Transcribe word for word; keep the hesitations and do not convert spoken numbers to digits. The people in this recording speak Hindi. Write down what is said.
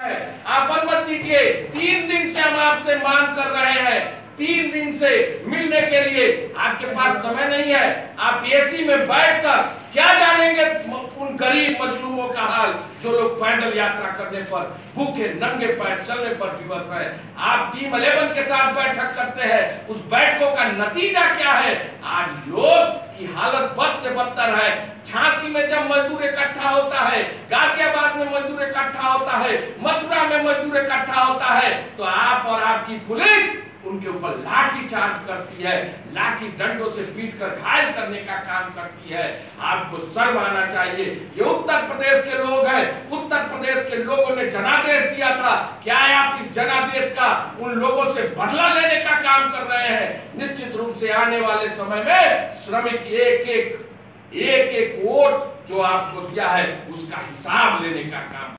आप अनुमति दीजिए। तीन दिन से हम आपसे मांग कर रहे हैं, तीन दिन से मिलने के लिए आपके पास समय नहीं है। आप एसी में बैठकर क्या जानेंगे उन गरीब मजलूमों का हाल जो लोग पैदल यात्रा करने पर भूखे नंगे पैर चलने पर विवश है। आप टीम इलेवन के साथ बैठक करते हैं, उस बैठकों का नतीजा क्या है? आज लोग की हालत बद से बदतर है। झांसी में जब मजदूर इकट्ठा होता है, गाजियाबाद में मजदूर इकट्ठा होता है, मथुरा में मजदूर इकट्ठा होता है, तो आप और आपकी पुलिस उनके ऊपर लाठी चार्ज करती है, लाठी डंडों से पीट कर घायल करने का काम करती है। आपको शर्म आना चाहिए। ये उत्तर प्रदेश के लोग हैं, उत्तर प्रदेश के लोगों ने जनादेश दिया था। क्या आप इस जनादेश का उन लोगों से बदला लेने का काम कर रहे हैं? निश्चित रूप से आने वाले समय में श्रमिक एक एक एक एक वोट जो आपको दिया है उसका हिसाब लेने का काम